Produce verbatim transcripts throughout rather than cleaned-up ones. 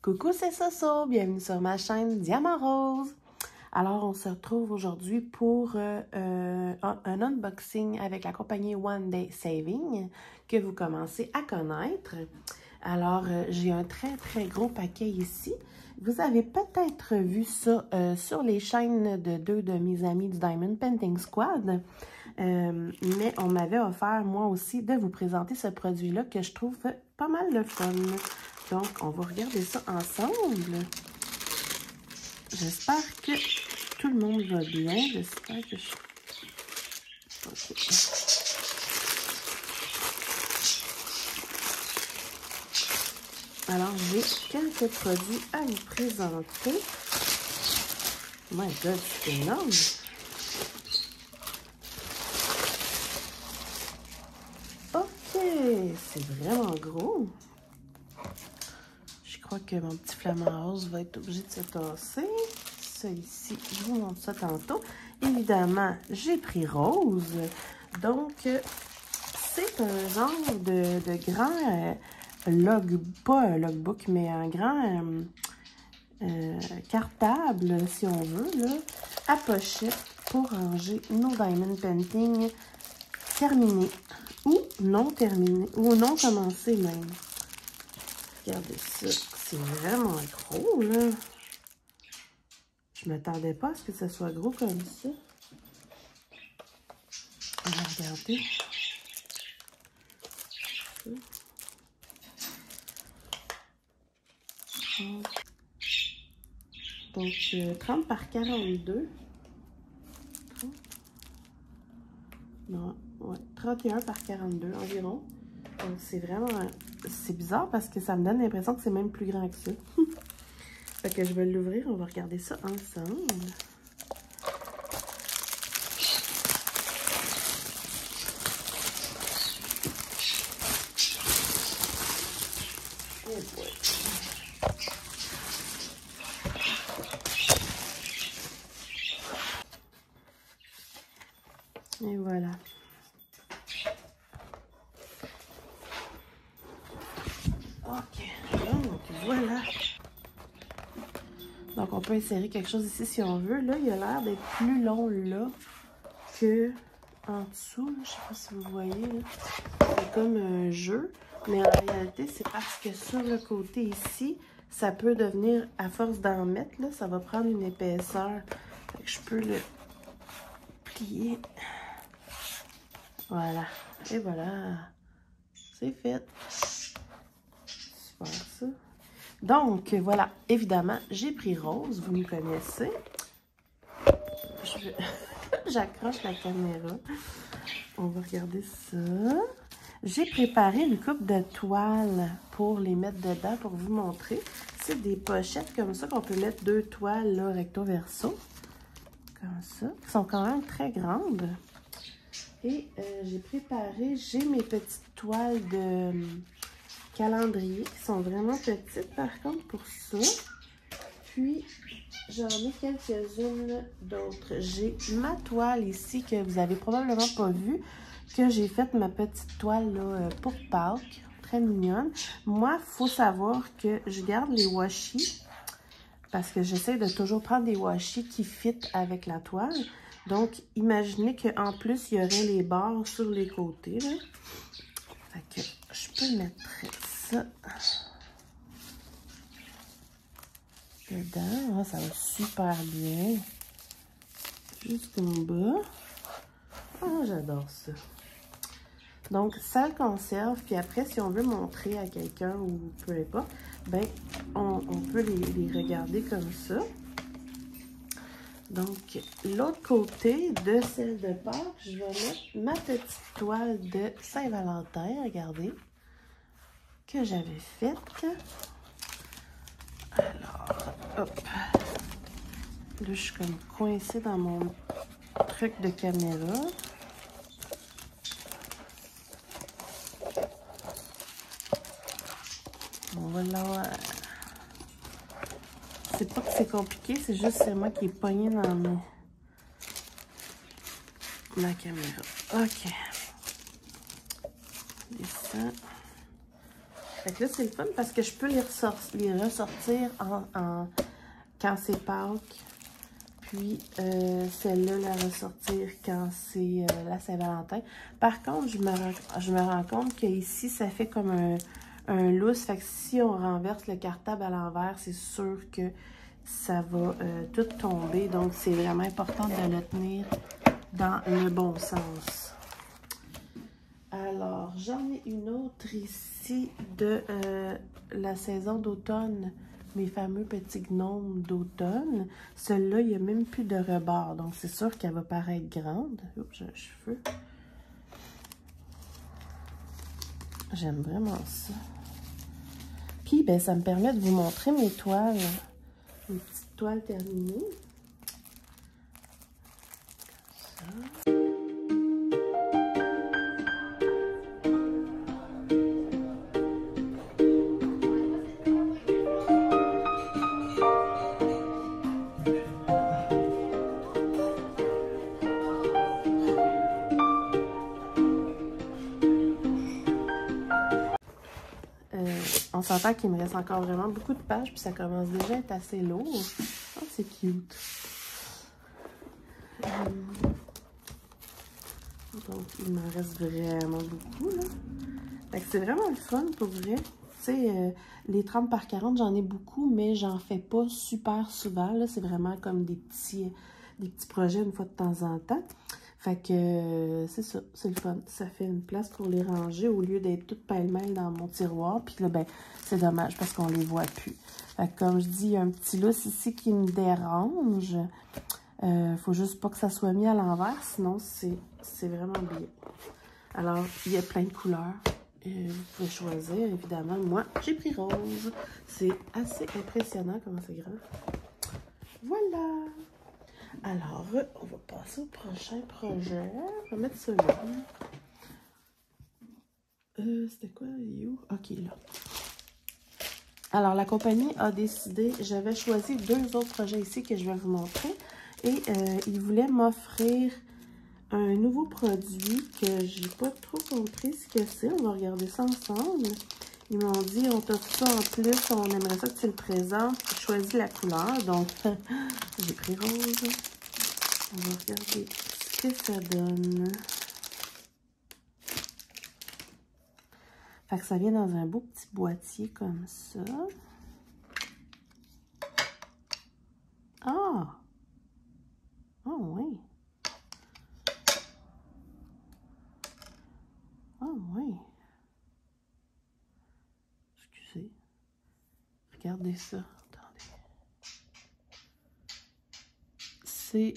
Coucou, c'est Soso, bienvenue sur ma chaîne Diamant Rose. Alors, on se retrouve aujourd'hui pour euh, euh, un, un unboxing avec la compagnie One Day Saving que vous commencez à connaître. Alors, euh, j'ai un très, très gros paquet ici. Vous avez peut-être vu ça euh, sur les chaînes de deux de mes amis du Diamond Painting Squad. Euh, mais on m'avait offert, moi aussi, de vous présenter ce produit-là que je trouve pas mal le fun. Donc, on va regarder ça ensemble. J'espère que tout le monde va bien. J'espère que je... Okay. Alors, j'ai quelques produits à vous présenter. My God, c'est énorme! Ok, c'est vraiment gros. Je crois que mon petit flamant rose va être obligé de se tasser. Ça ici, je vous montre ça tantôt. Évidemment, j'ai pris rose. Donc, c'est un genre de, de grand euh, log, pas un logbook, mais un grand euh, euh, cartable, si on veut, là, à pochette pour ranger nos diamond painting terminés ou non terminés, ou non commencés même. Regardez ça, c'est vraiment gros, là. Je m'attendais pas à ce que ça soit gros comme ça. On va regarder. Donc, euh, trente par quarante-deux. trente. Non, ouais, trente et un par quarante-deux environ. Donc, c'est vraiment... C'est bizarre parce que ça me donne l'impression que c'est même plus grand que ça. Fait que je vais l'ouvrir, on va regarder ça ensemble. Oh boy. Et voilà. Ok, donc voilà. Donc on peut insérer quelque chose ici si on veut. Là, il a l'air d'être plus long là que en dessous. Là. Je sais pas si vous voyez. C'est comme un jeu. Mais en réalité, c'est parce que sur le côté ici, ça peut devenir, à force d'en mettre, là, ça va prendre une épaisseur. Fait que je peux le plier. Voilà. Et voilà. C'est fait. Super ça. Donc, voilà. Évidemment, j'ai pris rose. Vous me connaissez. Je... J'accroche la caméra. On va regarder ça. J'ai préparé une coupe de toiles pour les mettre dedans, pour vous montrer. C'est des pochettes comme ça qu'on peut mettre deux toiles là, recto verso. Comme ça. Qui sont quand même très grandes. Et euh, j'ai préparé, j'ai mes petites toiles de euh, calendrier qui sont vraiment petites par contre pour ça. Puis, j'en ai quelques-unes d'autres. J'ai ma toile ici que vous avez probablement pas vue, que j'ai faite ma petite toile là, pour Pâques. Très mignonne. Moi, il faut savoir que je garde les washi parce que j'essaie de toujours prendre des washi qui fit avec la toile. Donc, imaginez qu'en plus, il y aurait les bords sur les côtés. Là. Fait que je peux mettre ça dedans. Ah, ça va super bien. Jusqu'en bas. Ah, j'adore ça. Donc, ça le conserve. Puis après, si on veut montrer à quelqu'un ou peu importe, ben, on, on peut les, les regarder comme ça. Donc, l'autre côté de celle de Pâques, je vais mettre ma petite toile de Saint-Valentin, regardez, que j'avais faite. Alors, hop. Là, je suis comme coincée dans mon truc de caméra. On va l'avoir. C'est pas que c'est compliqué, c'est juste c'est moi qui est pogné dans mes... ma caméra. Ok. Descends. Fait que là, c'est le fun parce que je peux les, ressort les ressortir en, en, quand c'est Pâques. Puis, euh, celle-là, la ressortir quand c'est euh, la Saint-Valentin. Par contre, je me, je me rends compte qu'ici, ça fait comme un, un lousse. Fait que si on renverse le cartable à l'envers, c'est sûr que ça va euh, tout tomber. Donc, c'est vraiment important de le tenir dans le bon sens. Alors, j'en ai une autre ici de euh, la saison d'automne, mes fameux petits gnomes d'automne. Celle-là, il n'y a même plus de rebord, donc c'est sûr qu'elle va paraître grande. Oups, j'ai un cheveu. J'aime vraiment ça. Puis, ben, ça me permet de vous montrer mes toiles, mes petites toiles terminées. Comme ça. On s'entend qu'il me reste encore vraiment beaucoup de pages, puis ça commence déjà à être assez lourd. Oh, c'est cute. Hum. Donc, il m'en reste vraiment beaucoup, là. Fait que c'est vraiment le fun, pour vrai. Tu sais, euh, les trente par quarante, j'en ai beaucoup, mais j'en fais pas super souvent, là. C'est vraiment comme des petits, des petits projets une fois de temps en temps. Fait que euh, c'est ça, c'est le fun. Ça fait une place pour les ranger au lieu d'être toutes pêle-mêle dans mon tiroir. Puis là, ben, c'est dommage parce qu'on les voit plus. Fait que comme je dis, il y a un petit lousse ici qui me dérange. Euh, faut juste pas que ça soit mis à l'envers, sinon c'est vraiment bien. Alors, il y a plein de couleurs. Euh, vous pouvez choisir, évidemment. Moi, j'ai pris rose. C'est assez impressionnant comment c'est grand. Voilà! Alors, on va passer au prochain projet. On va mettre celui-là. Euh, C'était quoi, you? Ok, là. Alors, la compagnie a décidé, j'avais choisi deux autres projets ici que je vais vous montrer. Et euh, ils voulaient m'offrir un nouveau produit que j'ai pas trop compris ce que c'est. On va regarder ça ensemble. Ils m'ont dit, on t'offre ça en plus, on aimerait ça que tu le présentes. J'ai choisi la couleur, donc j'ai pris rose. On va regarder ce que ça donne. Fait que ça vient dans un beau petit boîtier comme ça. Ah! Oh oui! Oh oui! Excusez. Regardez ça. Attendez. C'est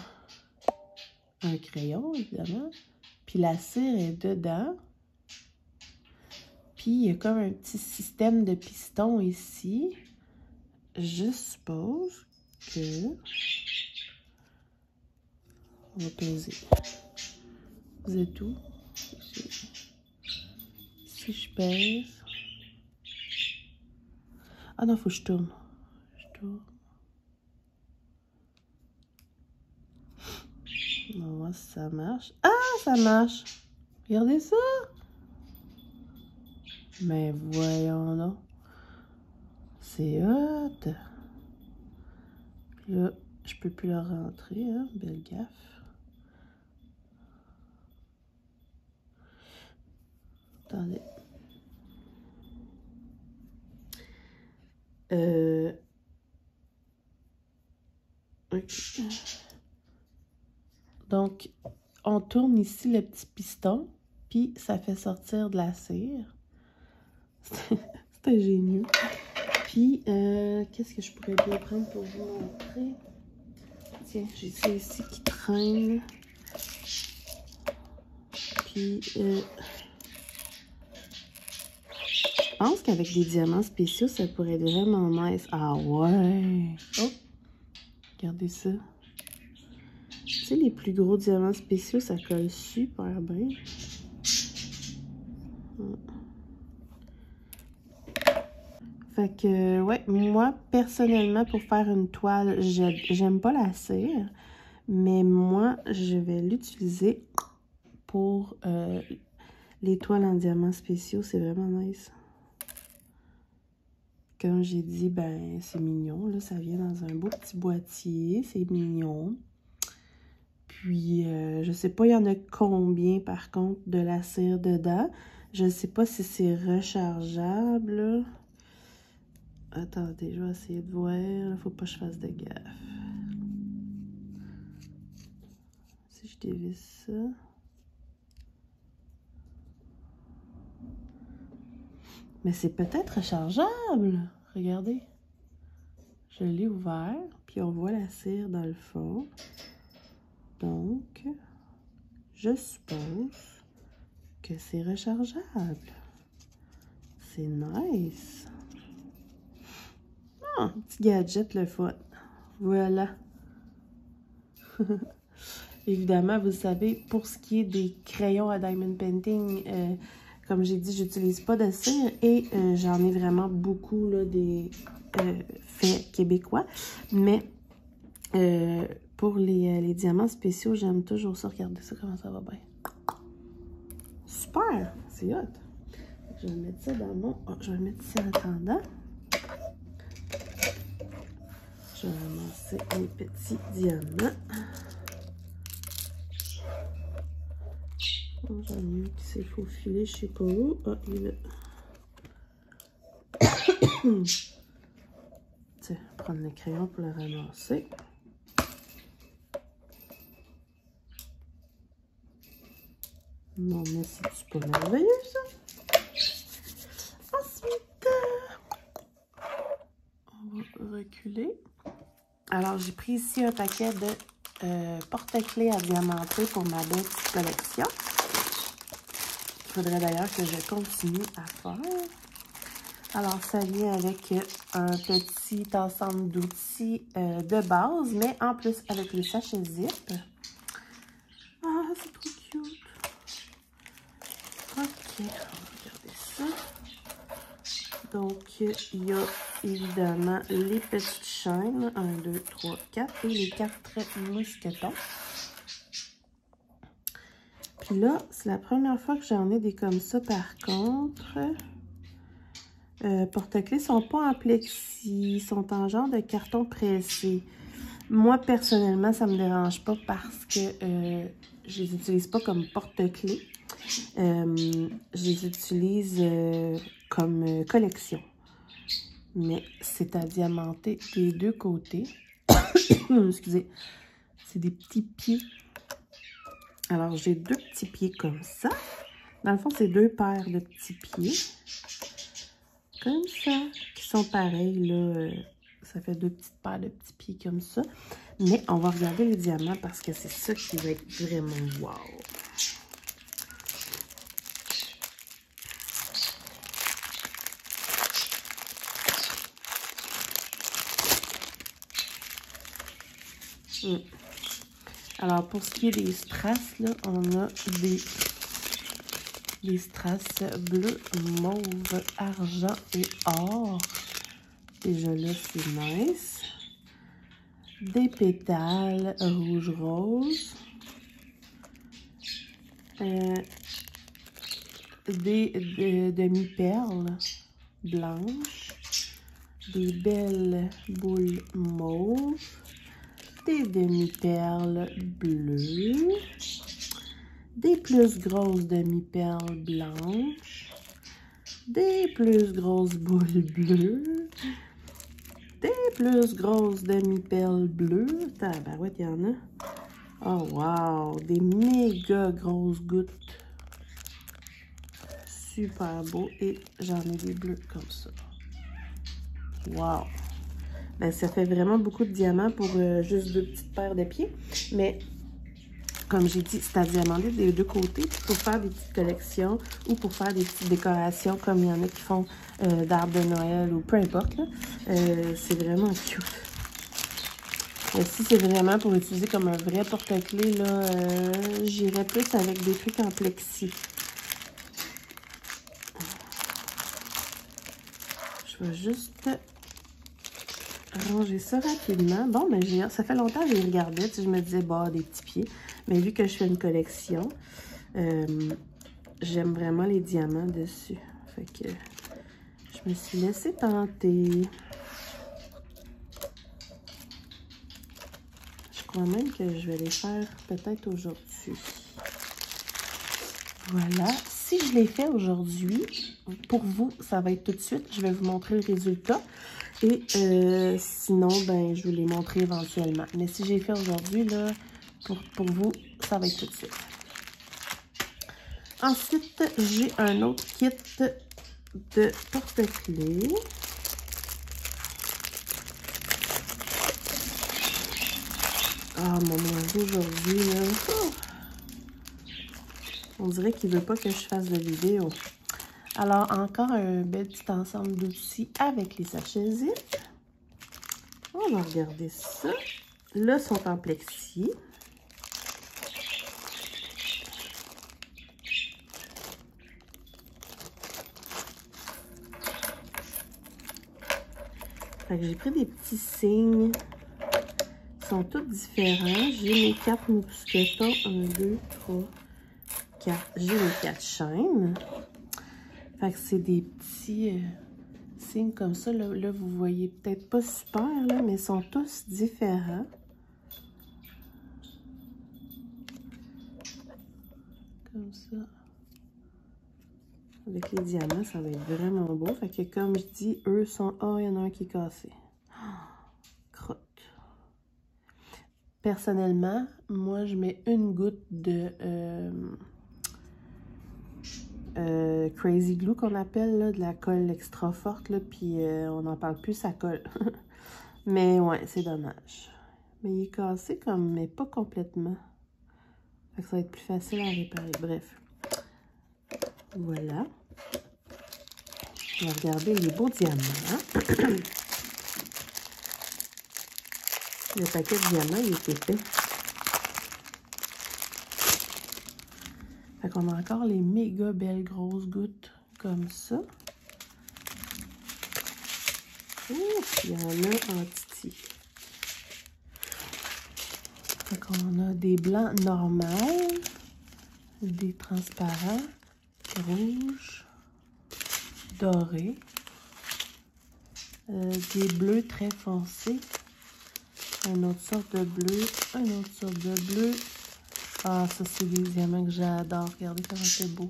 un crayon, évidemment. Puis la cire est dedans. Puis il y a comme un petit système de piston ici. Je suppose que... On va peser. Vous êtes où? Si je pèse... Ah non, faut que je tourne. Je tourne. On va voir si ça marche. Ah, ça marche! Regardez ça! Mais voyons là. C'est hot! Puis là, je peux plus la rentrer, hein? Belle gaffe. Attendez. Euh... Okay. Donc, on tourne ici le petit piston, puis ça fait sortir de la cire. C'est ingénieux. Puis, euh, qu'est-ce que je pourrais bien prendre pour vous montrer? Tiens, j'ai ça ici qui traîne. Puis, euh, je pense qu'avec des diamants spéciaux, ça pourrait être vraiment nice. Ah ouais! Oh! Regardez ça. Tu sais, les plus gros diamants spéciaux, ça colle super bien. Fait que, ouais, moi, personnellement, pour faire une toile, j'aime pas la cire, mais moi, je vais l'utiliser pour euh, les toiles en diamants spéciaux. C'est vraiment nice. comme j'ai dit, ben c'est mignon. Là, ça vient dans un beau petit boîtier. C'est mignon. Puis, euh, je sais pas, il y en a combien, par contre, de la cire dedans. Je sais pas si c'est rechargeable, là. Attendez, je vais essayer de voir. Il faut pas que je fasse de gaffe. Si je dévisse ça... Mais c'est peut-être rechargeable. Regardez. Je l'ai ouvert, puis on voit la cire dans le fond. Donc, je suppose que c'est rechargeable. C'est nice. Ah, un petit gadget, le fun. Voilà. Évidemment, vous savez, pour ce qui est des crayons à Diamond Painting, euh, comme j'ai dit, j'utilise pas de cire et euh, j'en ai vraiment beaucoup là, des euh, faits québécois. Mais euh, pour les, les diamants spéciaux, j'aime toujours ça. Regardez ça, comment ça va bien. Super! C'est hot! Je vais mettre ça dans mon... Oh, je vais mettre ça en attendant. Je vais ramasser mes petits diamants. Oh, j'en ai un qui s'est faufilé, je sais pas où. Ah, il est là. Tiens, prendre le crayon pour le ramasser. Non, mais c'est pas merveilleux, ça? Ensuite, on va reculer. Alors, j'ai pris ici un paquet de euh, porte-clés à diamanter pour ma belle petite collection. Il faudrait d'ailleurs que je continue à faire. Alors, ça vient avec un petit ensemble d'outils euh, de base, mais en plus avec le sachet zip. Ah, c'est trop cute. Ok, on va regarder ça. Donc, il y a évidemment les petites chaînes. un, deux, trois, quatre. Et les quatre mousquetons. Puis là, c'est la première fois que j'en ai des comme ça, par contre. Euh, porte-clés sont pas en plexi, sont en genre de carton pressé. Moi, personnellement, ça me dérange pas parce que euh, je les utilise pas comme porte-clés. Euh, je les utilise euh, comme euh, collection. Mais c'est à diamanter des deux côtés. Excusez. C'est des petits pieds. Alors, j'ai deux petits pieds comme ça. Dans le fond, c'est deux paires de petits pieds. Comme ça. Qui sont pareils, là. Ça fait deux petites paires de petits pieds comme ça. Mais on va regarder les diamants parce que c'est ça qui va être vraiment wow. Hum. Alors, pour ce qui est des strass, là, on a des, des strass bleu, mauve, argent et or. Déjà là, c'est nice. Des pétales rouge-rose. Euh, des de, demi-perles blanches. Des belles boules mauves. Des demi-perles bleues, des plus grosses demi-perles blanches, des plus grosses boules bleues, des plus grosses demi-perles bleues. Tabarouette, il y en a. Oh wow, des méga grosses gouttes. Super beau. Et j'en ai des bleus comme ça. Wow. Ben, ça fait vraiment beaucoup de diamants pour euh, juste deux petites paires de pieds. Mais, comme j'ai dit, c'est à diamanter des deux côtés pour faire des petites collections ou pour faire des petites décorations comme il y en a qui font euh, d'arbres de Noël ou peu importe. Euh, c'est vraiment cute. Et si c'est vraiment pour utiliser comme un vrai porte-clés, là, euh, j'irais plus avec des trucs en plexi. Je vais juste... ranger ça rapidement. Bon, mais j'ai, ça fait longtemps que je les regardais. Tu sais, je me disais, bah, des petits pieds. Mais vu que je fais une collection, euh, j'aime vraiment les diamants dessus. Fait que je Je me suis laissée tenter. Je crois même que je vais les faire peut-être aujourd'hui. Voilà. Si je les fais aujourd'hui, pour vous, ça va être tout de suite. Je vais vous montrer le résultat. Et euh, sinon, ben, je vais les montrer éventuellement. Mais si j'ai fait aujourd'hui, là, pour, pour vous, ça va être tout de suite. Ensuite, j'ai un autre kit de porte-clés. Ah, mon oiseau aujourd'hui, là. Oh. On dirait qu'il ne veut pas que je fasse de vidéo. Alors, encore un bel petit ensemble d'outils avec les sachets zip. On va regarder ça. Là, sont en plexi. Fait que j'ai pris des petits signes. Ils sont tous différents. J'ai mes quatre mousquetons. un, deux, trois, quatre. J'ai les quatre chaînes. Fait que c'est des petits euh, signes comme ça. Là, là vous voyez peut-être pas super, là, mais ils sont tous différents. Comme ça. Avec les diamants, ça va être vraiment beau. Fait que comme je dis, eux sont... Ah, oh, il y en a un qui est cassé. Oh, crotte. Personnellement, moi, je mets une goutte de... Euh, Euh, Crazy Glue qu'on appelle, là, de la colle extra forte, là, puis euh, on n'en parle plus, ça colle. Mais ouais, c'est dommage. Mais il est cassé comme, mais pas complètement. Fait que ça va être plus facile à réparer. Bref. Voilà. On va regarder les beaux diamants. Le paquet de diamants, il est épais. Fait qu'on a encore les méga belles grosses gouttes comme ça. Ouh, il y en a en titi. Fait qu'on a des blancs normaux, des transparents, rouges, dorés, euh, des bleus très foncés, une autre sorte de bleu, une autre sorte de bleu. Ah, ça, c'est des diamants que j'adore. Regardez comment c'est beau.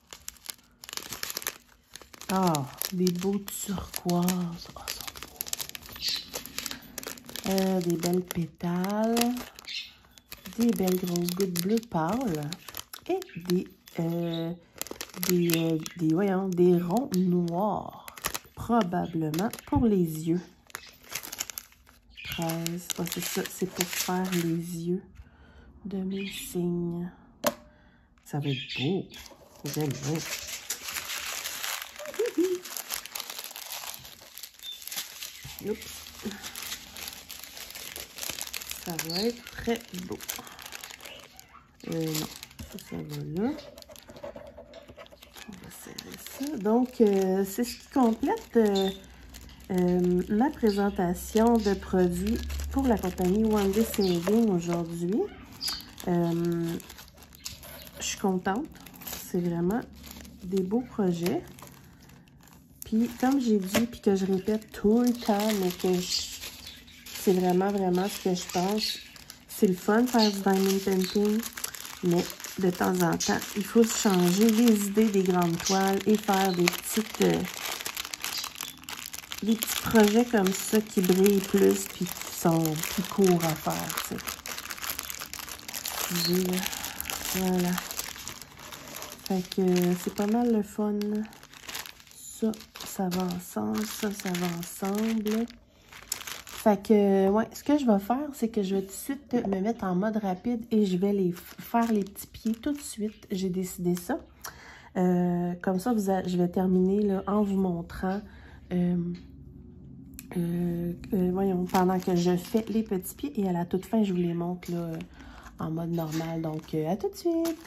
Ah, des beaux turquoises. Ah, ils sont beaux. Euh, des belles pétales. Des belles grosses gouttes bleu pâle. Et des, euh, des, euh, des, voyons, des ronds noirs. Probablement pour les yeux. treize. Ah, c'est ça, c'est pour faire les yeux de mes signes. Ça va être beau. J'aime bien. Oups. Ça va être très beau. Euh, non, ça, ça va là. On va serrer ça. Donc, euh, c'est ce qui complète euh, euh, ma présentation de produits pour la compagnie One Day Saving aujourd'hui. Euh, je suis contente. C'est vraiment des beaux projets. Puis, comme j'ai dit, puis que je répète tout le temps, mais que c'est vraiment, vraiment ce que je pense. C'est le fun de faire du diamond painting, mais de temps en temps, il faut changer les idées des grandes toiles et faire des petites... Euh, des petits projets comme ça qui brillent plus, puis qui sont plus courts à faire, tu sais. Voilà. Fait que c'est pas mal le fun. Ça, ça va ensemble. Ça, ça va ensemble. Fait que, ouais, ce que je vais faire, c'est que je vais tout de suite me mettre en mode rapide et je vais les faire les petits pieds tout de suite. J'ai décidé ça. Euh, comme ça, vous a, je vais terminer là, en vous montrant, euh, euh, euh, voyons, pendant que je fais les petits pieds. Et à la toute fin, je vous les montre là, en mode normal. Donc, euh, à tout de suite!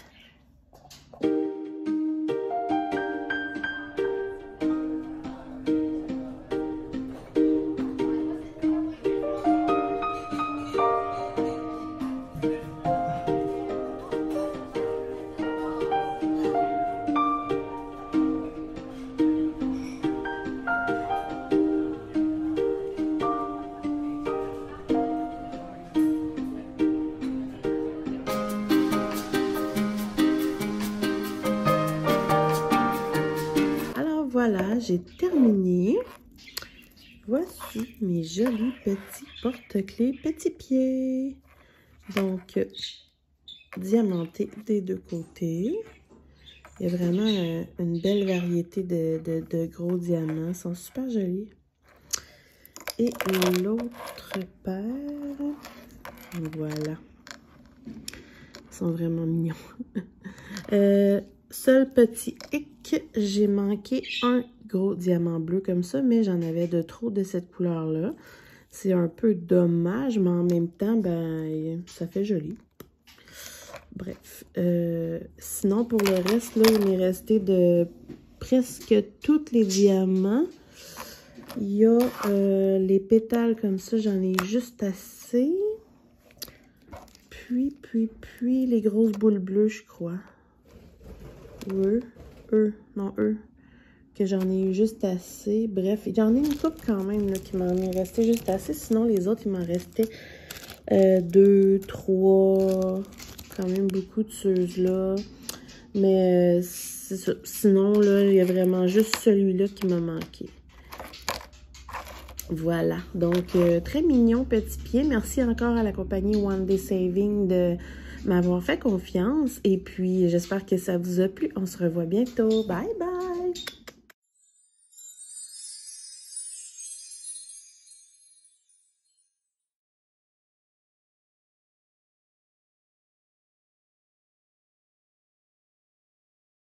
voilà, j'ai terminé. Voici mes jolis petits porte-clés petits pieds. Donc, diamantés des deux côtés. Il y a vraiment euh, une belle variété de, de, de gros diamants. Ils sont super jolis. Et l'autre paire, voilà. Ils sont vraiment mignons. euh, seul petit hic, j'ai manqué un gros diamant bleu comme ça, mais j'en avais de trop de cette couleur-là. C'est un peu dommage, mais en même temps, ben, ça fait joli. Bref. Euh, sinon, pour le reste, là, il m'est resté de presque tous les diamants. Il y a euh, les pétales comme ça, j'en ai juste assez. Puis, puis, puis, les grosses boules bleues, je crois. Eux, eux, non, eux. Que j'en ai eu juste assez. Bref, j'en ai une couple quand même là, qui m'en est resté juste assez. Sinon, les autres, il m'en restait euh, deux, trois, quand même beaucoup de ceux-là. Mais euh, c'est ça. Sinon, là, il y a vraiment juste celui-là qui m'a manqué. Voilà. Donc, euh, très mignon petit pied. Merci encore à la compagnie One Day Saving de m'avoir fait confiance. Et puis, j'espère que ça vous a plu. On se revoit bientôt. Bye bye!